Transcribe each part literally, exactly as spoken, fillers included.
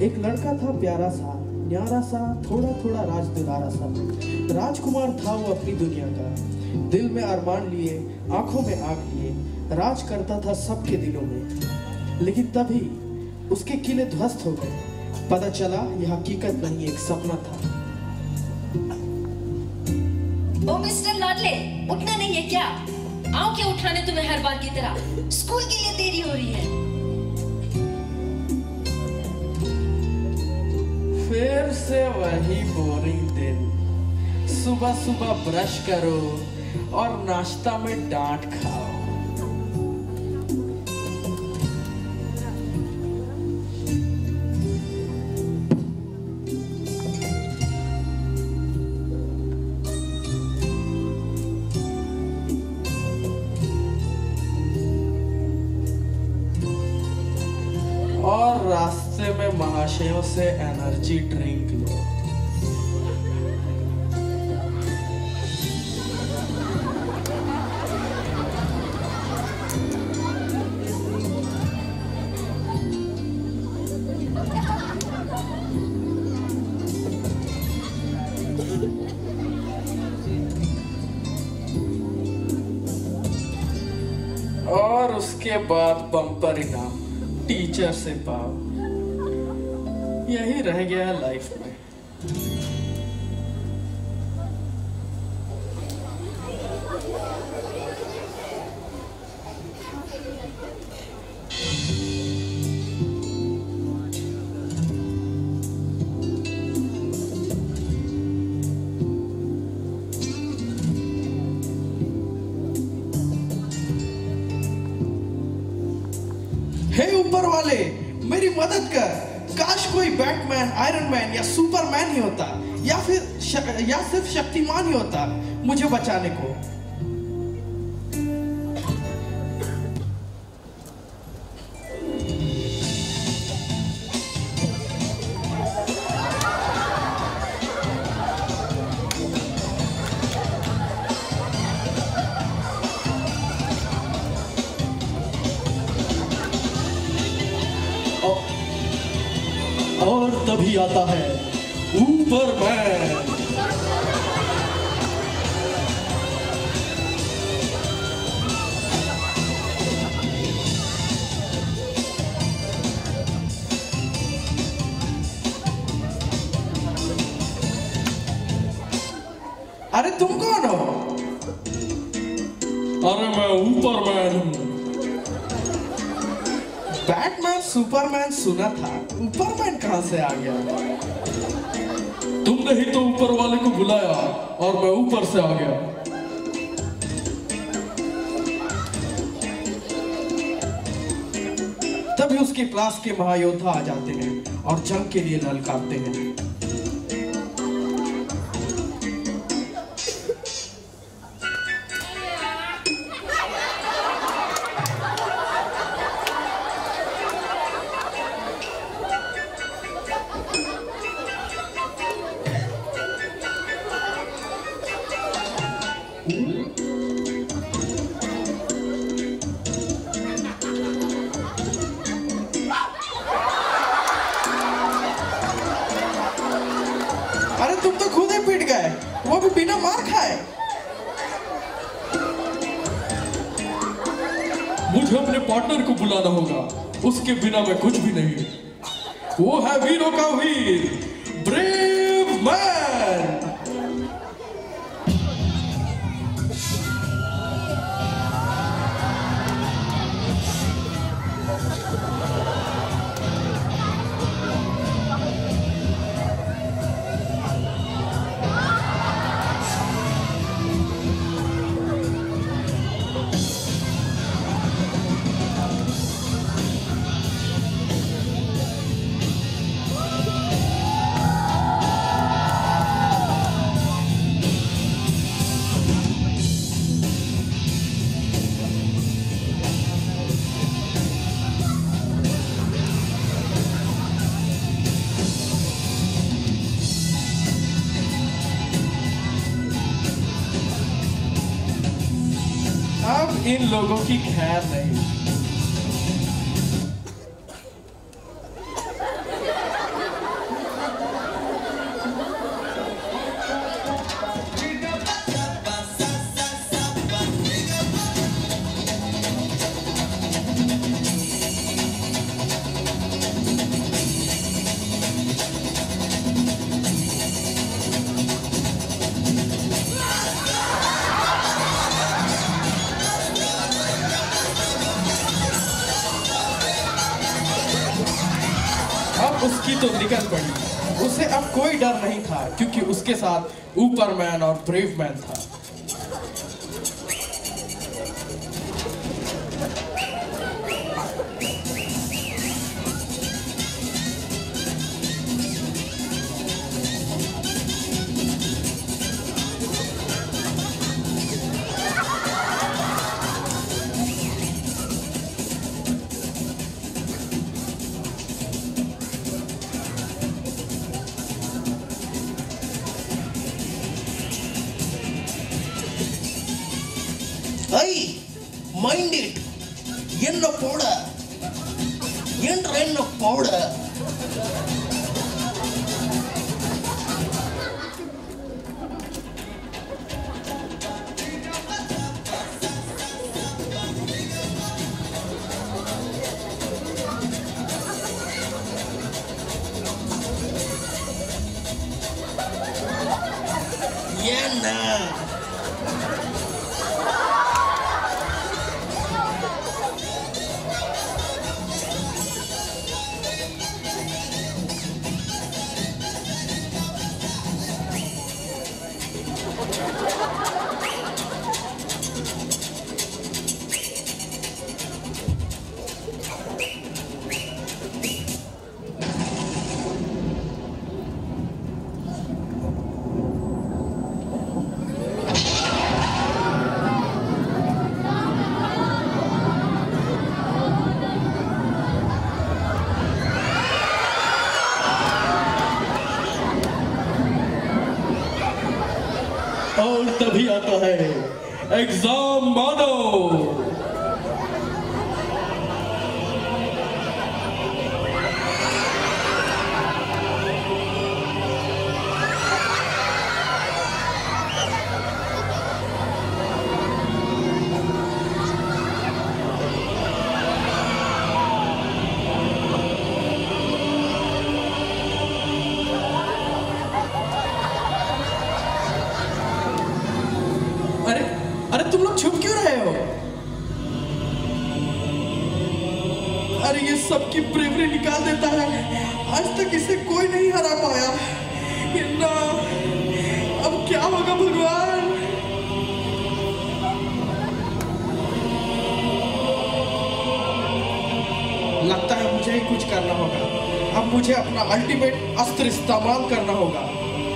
एक लड़का था प्यारा सा, न्यारा सा, थोड़ा थोड़ा राज दुलारा सा। राजकुमार था वो अपनी दुनिया का, दिल में अरमान लिए, आंखों में आग लिए, राज करता था सबके दिलों में। लेकिन तभी उसके किले ध्वस्त हो गए। पता चला यह हकीकत नहीं, एक सपना था। ओ मिस्टर लाडले, उठना नहीं है क्या? आओ क्या उठाने तुम्हें हर बार की तरह? स्कूल के लिए देरी हो रही है। फिर से वही बोरिंग दिन। सुबह सुबह ब्रश करो और नाश्ता में डांट खाओ। और रास्ते में महाशयों से एनर्जी ड्रिंक लो। और उसके बाद बम्पर इनाम टीचर से पाओ। यही रह गया लाइफ में। हे ऊपर वाले, मेरी मदद कर। काश कोई बैटमैन, आयरन मैन या सुपरमैन ही होता, या फिर श, या सिर्फ शक्तिमान ही होता मुझे बचाने को। और तभी आता है ऊपरमैन। अरे तुम कौन हो? अरे मैं ऊपरमैन हूँ। बैटमैन सुपरमैन सुना था, ऊपरमैन कहां से आ गया? तुमने ही तो ऊपर वाले को बुलाया और मैं ऊपर से आ गया। तभी उसके क्लास के महायोद्धा आ जाते हैं और जंग के लिए ललकारते हैं। अरे तुम तो खुद ही पिट गए, वो भी बिना मार खाए। मुझे अपने पार्टनर को बुलाना होगा, उसके बिना मैं कुछ भी नहीं। वो है वीरों का वीर, ब्रेव मैन। अब इन लोगों की खैर नहीं। उसकी तो निकल पड़ी। उसे अब कोई डर नहीं था क्योंकि उसके साथ ऊपरमैन और ब्रेव मैन था। I mind it. என்ன போட என்ற என்ன போட என்ன और तभी आता है एग्जाम मानो। अरे अरे तुम लोग छुप क्यों रहे हो? अरे ये सबकी ब्रेवरी निकाल देता है। आज तक इसे कोई नहीं हरा पाया। ये ना, अब क्या होगा भगवान? लगता है मुझे ही कुछ करना होगा। अब मुझे अपना अल्टीमेट अस्त्र इस्तेमाल करना होगा।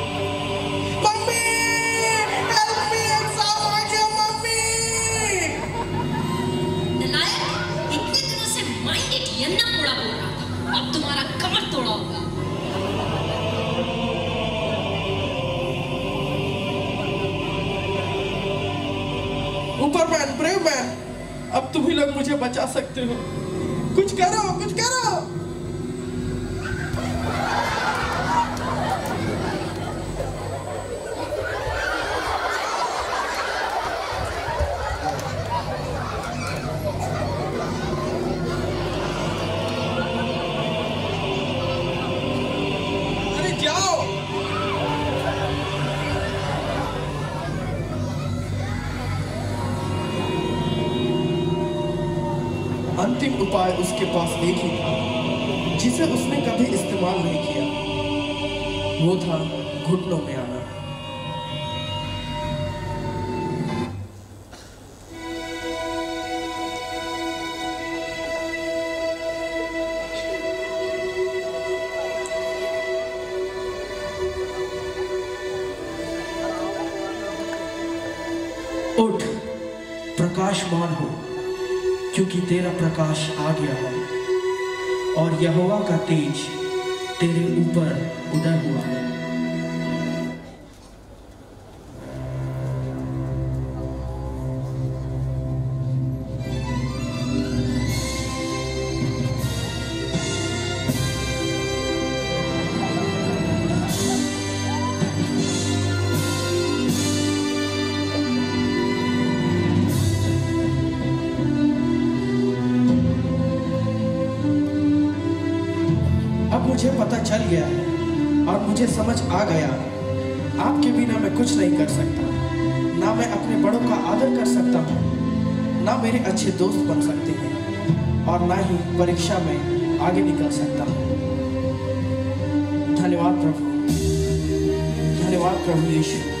अब तुम्हारा कमर तोड़ा होगा। ऊपरमैन, ब्रेव मैन, अब तुम ही लोग मुझे बचा सकते हो। कुछ करो, कुछ करो। अंतिम उपाय उसके पास एक ही था जिसे उसने कभी इस्तेमाल नहीं किया। वो था घुटनों में आना। उठ, प्रकाशमान हो, क्योंकि तेरा प्रकाश आ गया है और यहोवा का तेज तेरे ऊपर उदय हुआ है। मुझे पता चल गया है और मुझे समझ आ गया, आपके बिना मैं कुछ नहीं कर सकता। ना मैं अपने बड़ों का आदर कर सकता हूँ, ना मेरे अच्छे दोस्त बन सकते हैं और ना ही परीक्षा में आगे निकल सकता हूँ। धन्यवाद प्रभु, धन्यवाद प्रभु यीशु।